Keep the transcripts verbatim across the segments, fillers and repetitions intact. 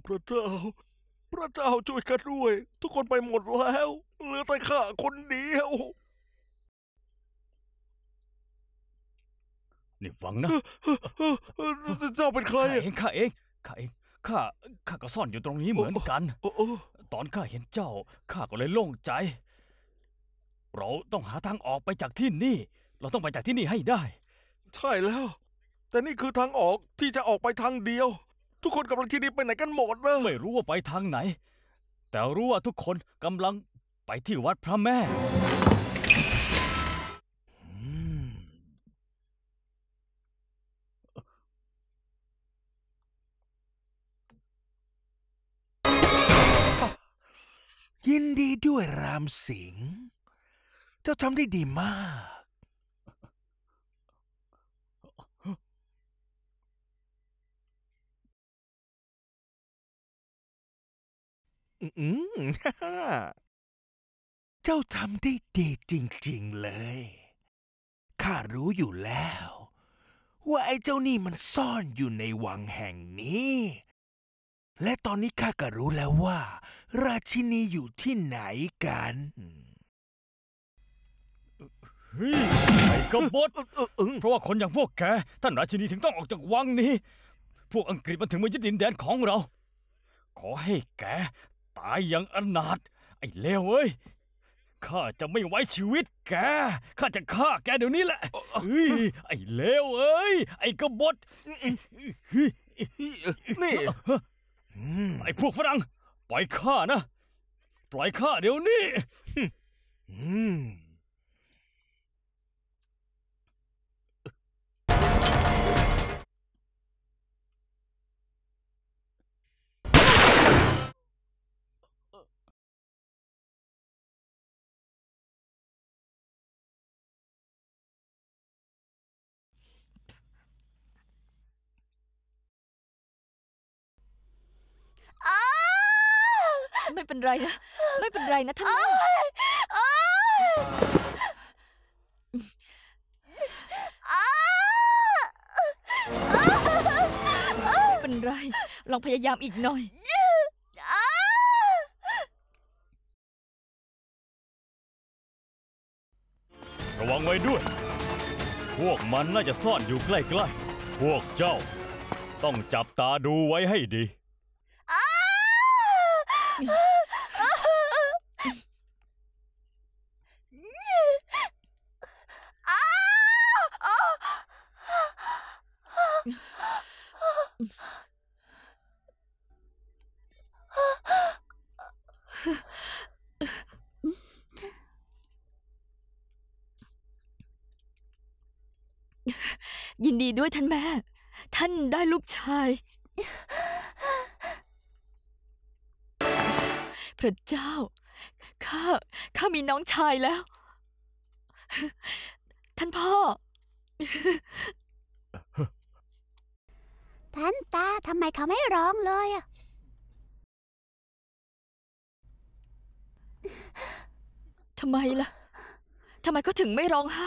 พระเจ้าพระเจ้าช่วยข้าด้วยทุกคนไปหมดแล้วเหลือแต่ข้าคนเดียวนี่ฟังนะเจ้าเป็นใครข้าเองข้าเองข้าเองข้าข้าก็ซ่อนอยู่ตรงนี้เหมือนกันตอนข้าเห็นเจ้าข้าก็เลยโล่งใจเราต้องหาทางออกไปจากที่นี่เราต้องไปจากที่นี่ให้ได้ใช่แล้วแต่นี่คือทางออกที่จะออกไปทางเดียวทุกคนกำลังที่นี่ไปไหนกันหมดเลยไม่รู้ว่าไปทางไหนแต่รู้ว่าทุกคนกำลังไปที่วัดพระแม่ยินดีด้วยรามสิงห์เจ้าทำได้ดีมากอืมเจ้าทำได้ดีจริงๆเลยข้ารู้อยู่แล้วว่าไอ้เจ้านี่มันซ่อนอยู่ในวังแห่งนี้และตอนนี้ข้าก็รู้แล้วว่าราชินีอยู่ที่ไหนกันเฮ้ยไอ้กบฏเพราะว่าคนอย่างพวกแกท่านราชินีถึงต้องออกจากวังนี้พวกอังกฤษมันถึงมายึดดินแดนของเราขอให้แกตายอย่างอนาถไอ้เลวเอ้ยข้าจะไม่ไว้ชีวิตแกข้าจะฆ่าแกเดี๋ยวนี้แหละเฮ้ยไอ้เลวเอ้ยไอ้กบฏนี่ไอ้พวกฝรั่งปล่อยข้านะปล่อยข้าเดี๋ยวนี้ไม่เป็นไรนะไม่เป็นไรนะท่านแม่ไม่เป็นไรลองพยายามอีกหน่อยระวังไว้ด้วยพวกมันน่าจะซ่อนอยู่ใกล้ๆพวกเจ้าต้องจับตาดูไว้ให้ดียินดีด้วยท่านแม่ท่านได้ลูกชายพระเจ้าข้าข้ามีน้องชายแล้วท่านพ่อท่านตาทำไมเขาไม่ร้องเลยอะทำไมล่ะทำไมเขาถึงไม่ร้องไห้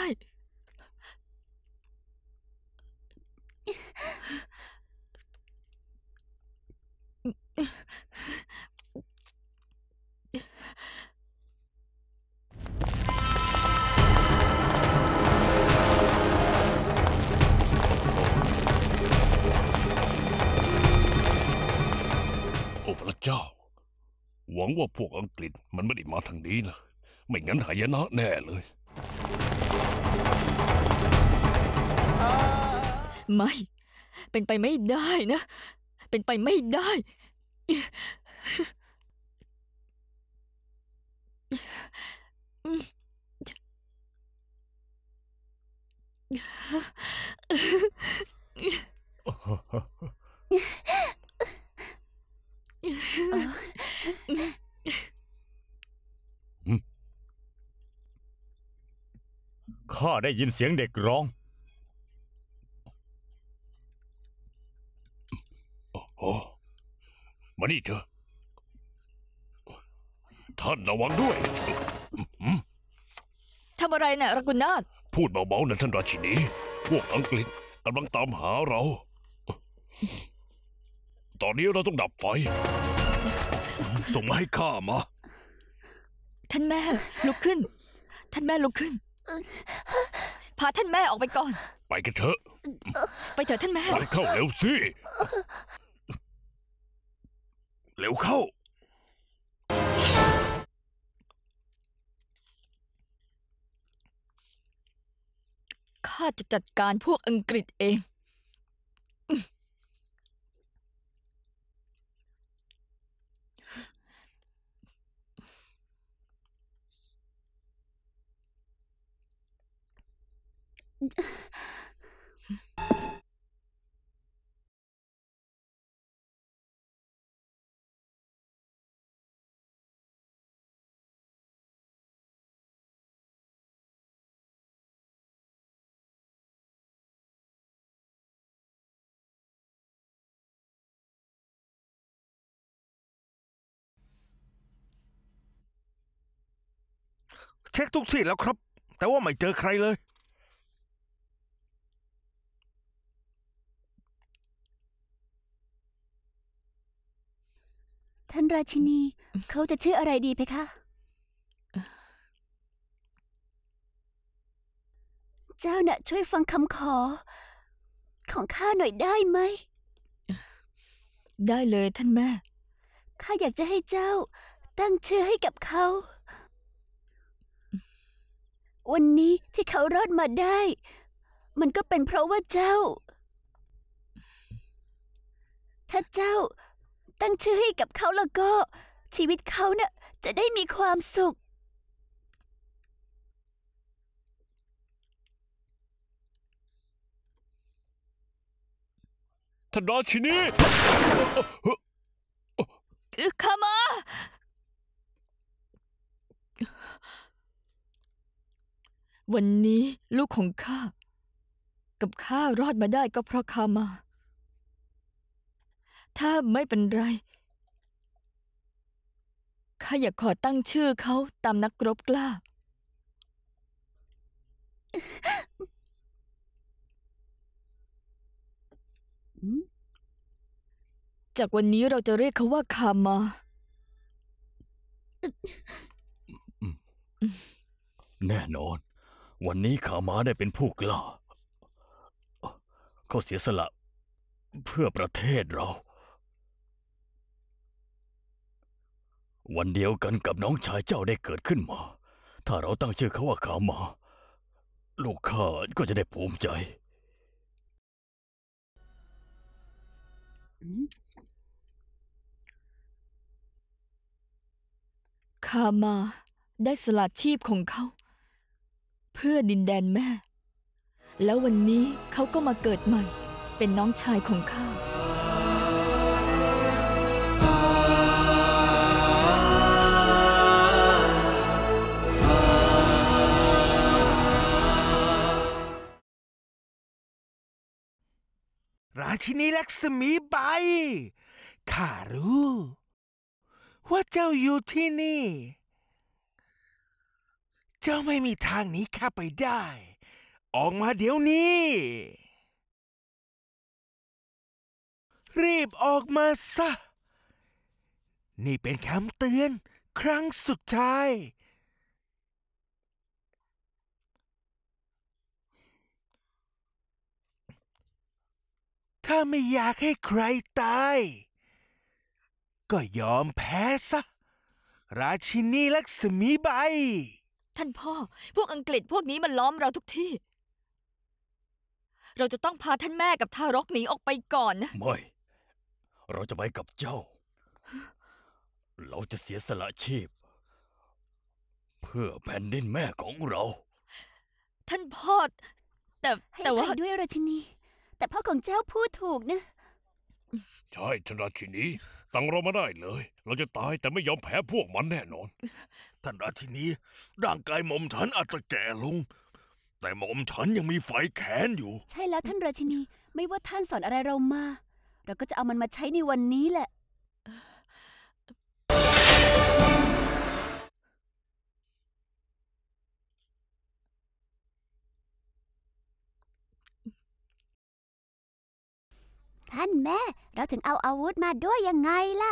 โอ้พระเจ้าหวังว่าพวกอังกฤษมันไม่ได้มาทางนี้นะไม่งั้นหายนะแน่เลยไม่เป็นไปไม่ได้นะเป็นไปไม่ได้ข้าได้ยินเสียงเด็กร้องโอ้มานี่เถอะท่านระวังด้วยทำอะไรน่ะรักุนาถพูดเบาๆนะท่านราชินีพวกอังกฤษกำลังตามหาเราตอนนี้เราต้องดับไฟส่งมาให้ข้ามาท่านแม่ลุกขึ้น ท่านแม่ลุกขึ้น พาท่านแม่ออกไปก่อนไปกันเถอะไปเถอะท่านแม่ไปเข้าเร็วสิเร็วเข้าข้าจะจัดการพวกอังกฤษเองเช็คทุกที่แล้วครับ แต่ว่าไม่เจอใครเลยท่านราชินี เขาจะชื่ออะไรดีเพคะ เจ้าน่ะช่วยฟังคำขอ ของข้าหน่อยได้ไหมได้เลยท่านแม่ข้าอยากจะให้เจ้า ตั้งชื่อให้กับเขา วันนี้ที่เขารอดมาได้ มันก็เป็นเพราะว่าเจ้า ถ้าเจ้าตั้งชื่อให้กับเขาแล้วก็ ชีวิตเขาน่ะจะได้มีความสุขท่านราชินีข้ามา วันนี้ลูกของข้ากับข้ารอดมาได้ก็เพราะข้ามา ถ้าไม่เป็นไรข้าอยากขอตั้งชื่อเขาตามนักรบกล้า จากวันนี้เราจะเรียกเขาว่าคามาแน่นอน วันนี้ขามาได้เป็นผู้กล้า เขาเสียสละเพื่อประเทศเรา วันเดียวกันกับน้องชายเจ้าได้เกิดขึ้นมา ถ้าเราตั้งชื่อเขาว่าขามา ลูกข้าก็จะได้ภูมิใจคามาได้สละชีพของเขา เพื่อดินแดนแม่ แล้ววันนี้เขาก็มาเกิดใหม่ เป็นน้องชายของข้าราชินีลักษมีใบ ข้ารู้ ว่าเจ้าอยู่ที่นี่ เจ้าไม่มีทางหนีข้าไปได้ ออกมาเดี๋ยวนี้ รีบออกมาซะ นี่เป็นคำเตือนครั้งสุดท้าย ถ้าไม่อยากให้ใครตาย ก็ยอมแพ้ซะ ราชินีลักษมีใบท่านพ่อ พวกอังกฤษพวกนี้มันล้อมเราทุกที่ เราจะต้องพาท่านแม่กับทารกหนีออกไปก่อนนะไม่ เราจะไปกับเจ้า เราจะเสียสละชีพ เพื่อแผ่นดินแม่ของเราท่านพ่อ แต่ให้แต่อว่าภัยด้วยราชินี แต่พ่อของเจ้าพูดถูกนะใช่ท่านราชินี สั่งเรามาได้เลย เราจะตายแต่ไม่ยอมแพ้พวกมันแน่นอนท่านราชินี ร่างกายหม่อมฉันอาจจะแก่ลง แต่หม่อมฉันยังมีไฟแขนอยู่ใช่แล้วท่านราชินี ไม่ว่าท่านสอนอะไรเรามา เราก็จะเอามันมาใช้ในวันนี้แหละ ท่านนั่นแม่ เราถึงเอาอาวุธมาด้วยยังไงล่ะ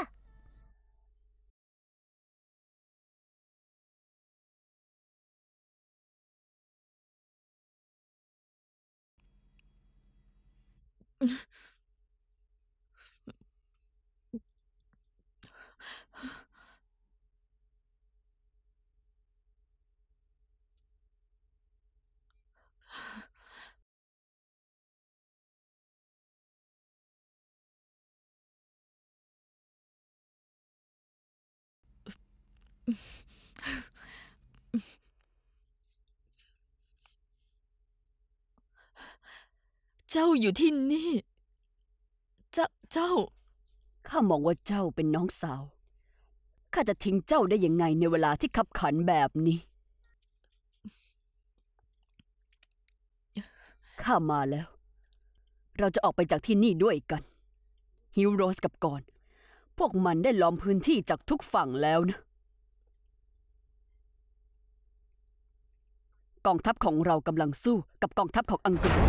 เจ้าอยู่ที่นี่ เจ้า เจ้าข้ามองว่าเจ้าเป็นน้องสาว ข้าจะทิ้งเจ้าได้ยังไงในเวลาที่ขับขันแบบนี้ ข้ามาแล้ว เราจะออกไปจากที่นี่ด้วยกัน ฮิวโรสกับกอน พวกมันได้ล้อมพื้นที่จากทุกฝั่งแล้วนะ กองทัพของเรากำลังสู้กับกองทัพของอังกฤษ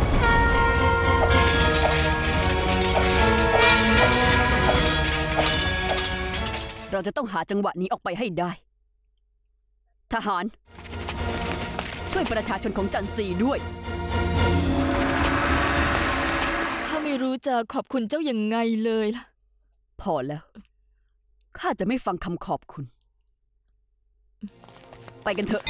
เราจะต้องหาจังหวะนี้ออกไปให้ได้ ทหาร ช่วยประชาชนของจันซีด้วยข้าไม่รู้จะขอบคุณเจ้ายังไงเลยล่ะพอแล้ว ข้าจะไม่ฟังคำขอบคุณ ไปกันเถอะ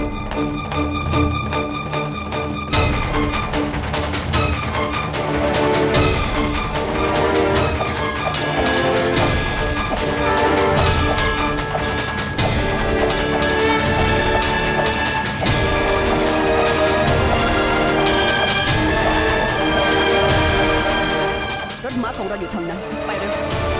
รถม้าของเราอยู่ทางนั้น ไปเร็ว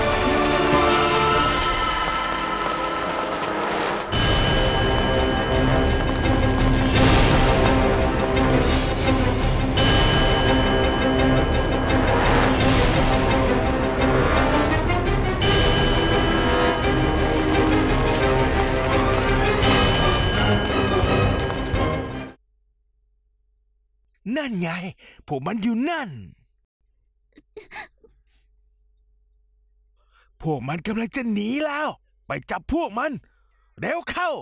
นั่นไง พวกมันอยู่นั่น พวกมันกำลังจะหนีแล้ว ไปจับพวกมัน เร็วเข้า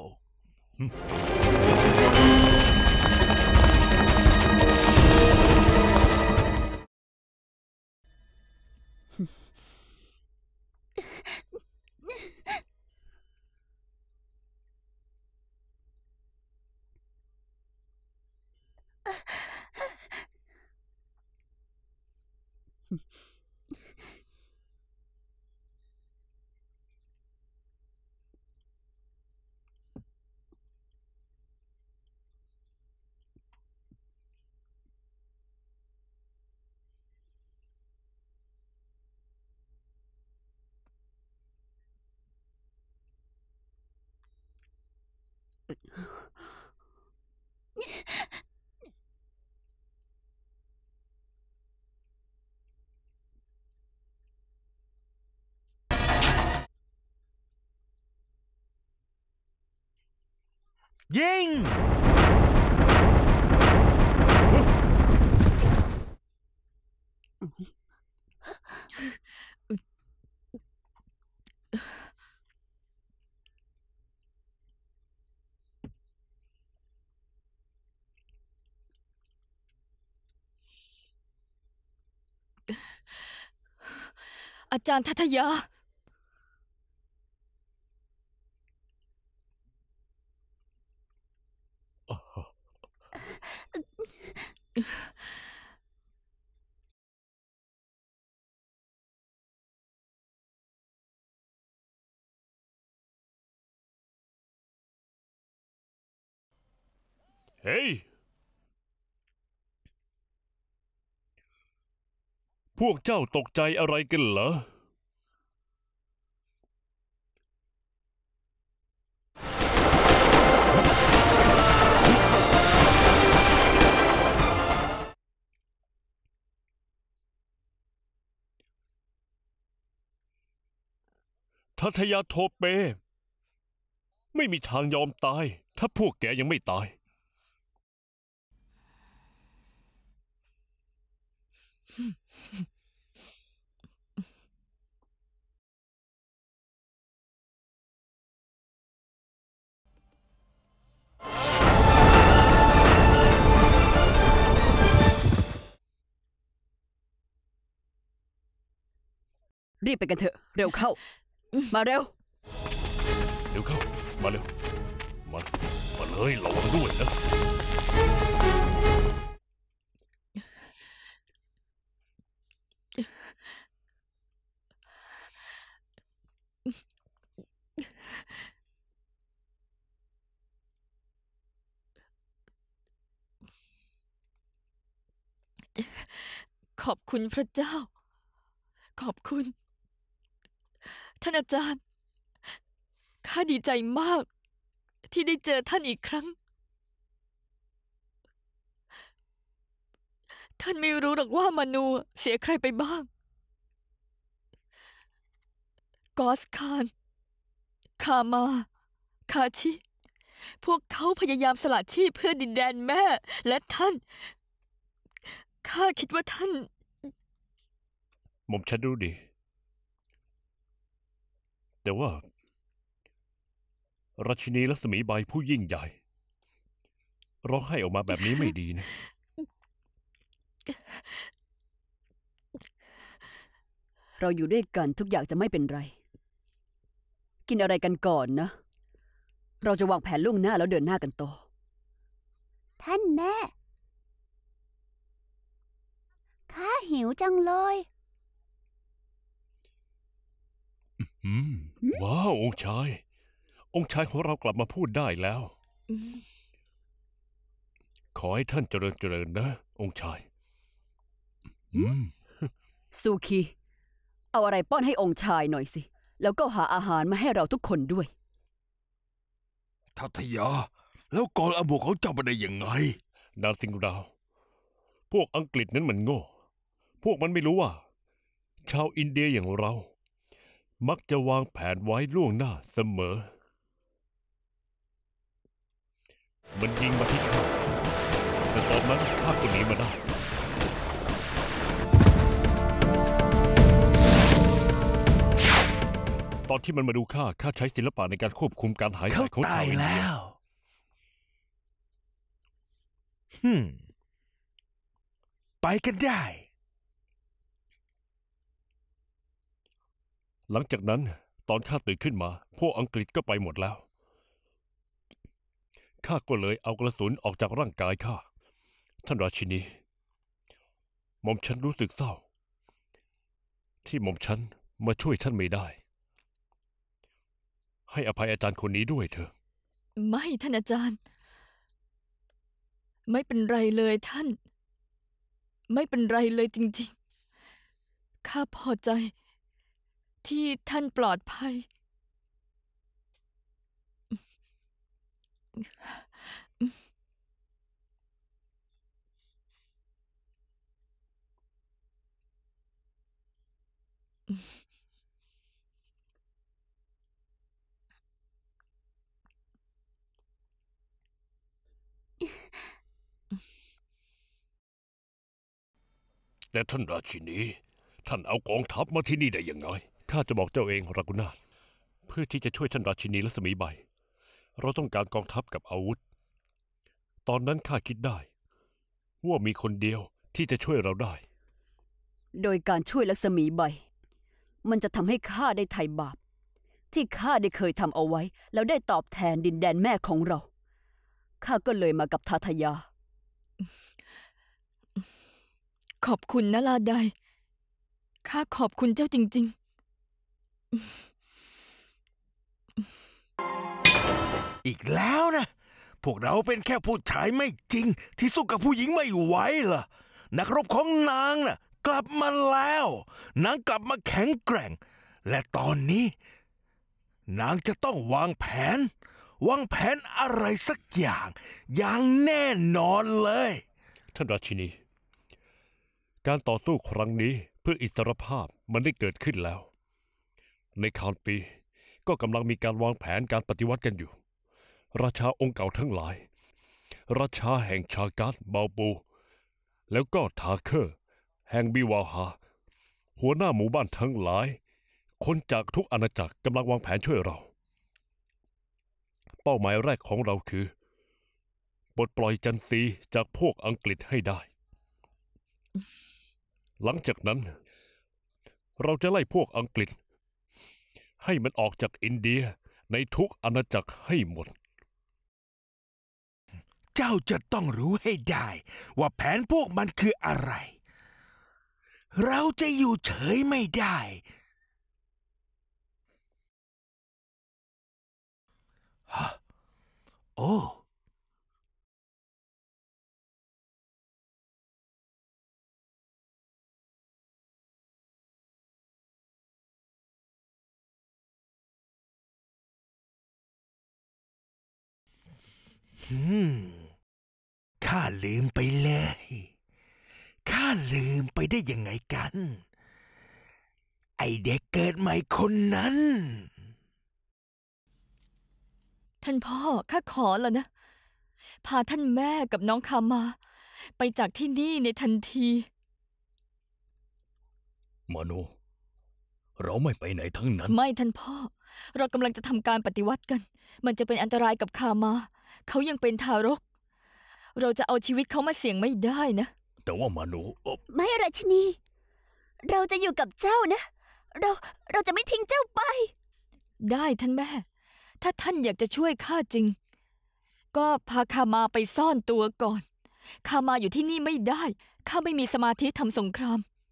ยิงอาจารย์ทัตยาเฮ้ย พวกเจ้าตกใจอะไรกันเหรอ ทัทยาโทเป ไม่มีทางยอมตาย ถ้าพวกแกยังไม่ตายมรีบไปกันเถอะเร็วเข้า มาเร็วเดี๋ยวเข้ามาเร็วมามาเลยระวังด้วยนะขอบคุณพระเจ้า ขอบคุณ ท่านอาจารย์ ข้าดีใจมาก ที่ได้เจอท่านอีกครั้ง ท่านไม่รู้หรอกว่ามานูเสียใครไปบ้าง กอสคาน คามา คาชิ พวกเขาพยายามสละชีพเพื่อดินแดนแม่ และท่าน ข้าคิดว่าท่านหม่อมฉันรู้ดี แต่ว่า ราชินีรัศมีใบผู้ยิ่งใหญ่ร้องไห้ออกมาแบบนี้ไม่ดีนะเราอยู่ด้วยกันทุกอย่างจะไม่เป็นไร กินอะไรกันก่อนนะ เราจะวางแผนล่วงหน้าแล้วเดินหน้ากันต่อท่านแม่ ข้าหิวจังเลยอืมว้าวองค์ชาย องค์ชายของเรากลับมาพูดได้แล้ว ขอให้ท่านเจริญเจริญนะ องค์ชาย อืมซูคี เอาอะไรป้อนให้องค์ชายหน่อยสิ แล้วก็หาอาหารมาให้เราทุกคนด้วยทัตยา แล้วกองอโมของเจ้าไปได้ยังไงดาวติงดาว พวกอังกฤษนั้นมันโง่ พวกมันไม่รู้ว่า ชาวอินเดียอย่างเรา มักจะวางแผนไว้ล่วงหน้าเสมอ มันยิงมาที่ข้าแต่ตอนนั้นข้าก็หนีมาได้ ตอนที่มันมาดูข้า ข้าใช้ศิลปะในการควบคุมการหายใจเขาของตาชาวย อินเดีแล้ยวฮึมไปกันได้หลังจากนั้นตอนข้าตื่นขึ้นมา พวกอังกฤษก็ไปหมดแล้ว ข้าก็เลยเอากระสุนออกจากร่างกายข้า ท่านราชินี หม่อมฉันรู้สึกเศร้า ที่หม่อมฉันมาช่วยท่านไม่ได้ ให้อภัยอาจารย์คนนี้ด้วยเถอะไม่ท่านอาจารย์ ไม่เป็นไรเลยท่าน ไม่เป็นไรเลยจริงๆ ข้าพอใจ ที่ท่านปลอดภัยแต่ท่านราชินี ท่านเอากองทัพมาที่นี่ได้ยังไง ข้าจะบอกเจ้าเองรากุนาถเพื่อที่จะช่วยท่านราชินีรัศมีใบ เราต้องการกองทัพกับอาวุธ ตอนนั้นข้าคิดได้ ว่ามีคนเดียวที่จะช่วยเราได้โดยการช่วยลักษมีใบ มันจะทำให้ข้าได้ไถ่บาป ที่ข้าได้เคยทำเอาไว้ แล้วได้ตอบแทนดินแดนแม่ของเรา ข้าก็เลยมากับทาทยาขอบคุณนะลาได ข้าขอบคุณเจ้าจริงอีกแล้วนะ พวกเราเป็นแค่ผู้ชายไม่จริง ที่สู้กับผู้หญิงไม่ไหวล่ะ นักรบของนางน่ะ กลับมาแล้ว นางกลับมาแข็งแกร่ง และตอนนี้ นางจะต้องวางแผน วางแผนอะไรสักอย่าง อย่างแน่นอนเลยท่านราชินี การต่อสู้ครั้งนี้เพื่ออิสรภาพมันได้เกิดขึ้นแล้ว ในคานปีก็กำลังมีการวางแผนการปฏิวัติกันอยู่ ราชาองค์เก่าทั้งหลาย ราชาแห่งชาการ์ดบาปู แล้วก็ทาเคอร์ แห่งบิวาฮา หัวหน้าหมู่บ้านทั้งหลาย คนจากทุกอาณาจักรกำลังวางแผนช่วยเรา เป้าหมายแรกของเราคือปลดปล่อยจันทรีจากพวกอังกฤษให้ได้ หลังจากนั้นเราจะไล่พวกอังกฤษ ให้มันออกจากอินเดียในทุกอาณาจักรให้หมดเจ้าจะต้องรู้ให้ได้ว่าแผนพวกมันคืออะไร เราจะอยู่เฉยไม่ได้ฮะโอ้อืมข้าลืมไปเลย ข้าลืมไปได้ยังไงกัน ไอเด็กเกิดใหม่คนนั้นท่านพ่อข้าขอแล้วนะ พาท่านแม่กับน้องคามา ไปจากที่นี่ในทันทีมาโน เราไม่ไปไหนทั้งนั้นไม่ท่านพ่อ เรากำลังจะทำการปฏิวัติกัน มันจะเป็นอันตรายกับคามา เขายังเป็นทารก เราจะเอาชีวิตเขามาเสี่ยงไม่ได้นะแต่ว่ามาโนเอ่อไม่ราชินี เราจะอยู่กับเจ้านะ เราเราจะไม่ทิ้งเจ้าไปได้ท่านแม่ ถ้าท่านอยากจะช่วยข้าจริง ก็พาคามาไปซ่อนตัวก่อน คามาอยู่ที่นี่ไม่ได้ ข้าไม่มีสมาธิทำสงคราม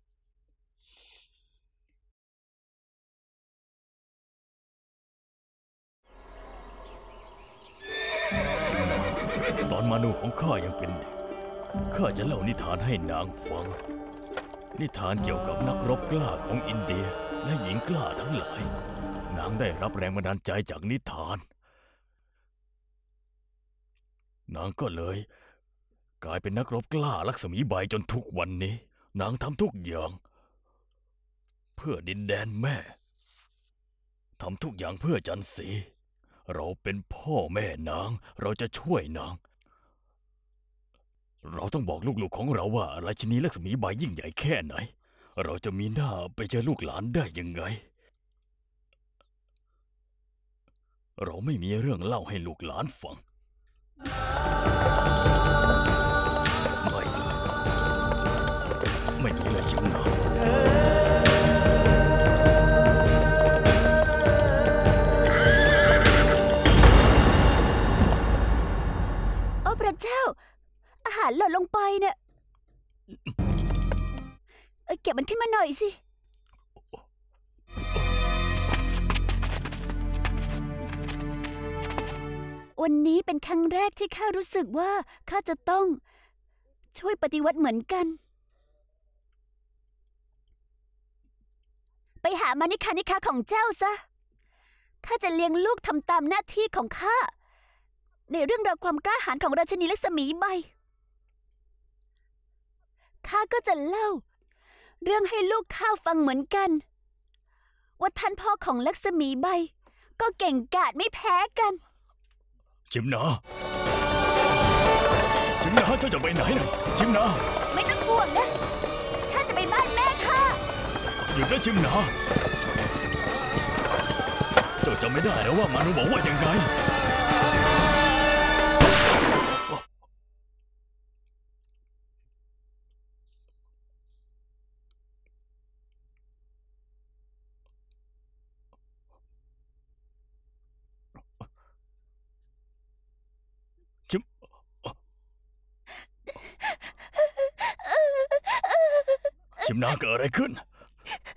ตอนมาโนของข้ายังเป็นเด็ก ข้าจะเล่านิทานให้นางฟัง นิทานเกี่ยวกับนักรบกล้าของอินเดียและหญิงกล้าทั้งหลาย นางได้รับแรงบันดาลใจจากนิทาน นางก็เลย กลายเป็นนักรบกล้าลักษมีใบจนทุกวันนี้ นางทำทุกอย่าง เพื่อดินแดนแม่ทำทุกอย่างเพื่อจันทรีเราเป็นพ่อแม่นาง เราจะช่วยนาง เราต้องบอกลูกๆของเราว่าราชินีลักษมีใบยิ่งใหญ่แค่ไหน เราจะมีหน้าไปเจอลูกหลานได้ยังไง เราไม่มีเรื่องเล่าให้ลูกหลานฟัง ไม่ ไม่มีเลยจิ๋วหนาโอ้พระเจ้า อาหารหล่นลงไปเนี่ยเอ้ยเก็บมันขึ้นมาหน่อยสิ วันนี้เป็นครั้งแรกที่ข้ารู้สึกว่าข้าจะต้องช่วยปฏิวัติเหมือนกัน ไปหามานิคานิคาของเจ้าซะ ข้าจะเลี้ยงลูกทำตามหน้าที่ของข้า ในเรื่องราวความกล้าหาญของราชินีลักษมีใบ ข้าก็จะเล่า เรื่องให้ลูกข้าฟังเหมือนกัน ว่าท่านพ่อของลักษมีใบ ก็เก่งกาจไม่แพ้กันจิมนาจิมนาเจ้าจะไปไหนนะจิมนาไม่ต้องห่วงนะข้าจะไปบ้านแม่ข้าหยุดนะจิมนา เจ้าจำไม่ได้แล้วว่ามานุบอกว่ายังไง จิม จิมนาเกิดอะไรขึ้น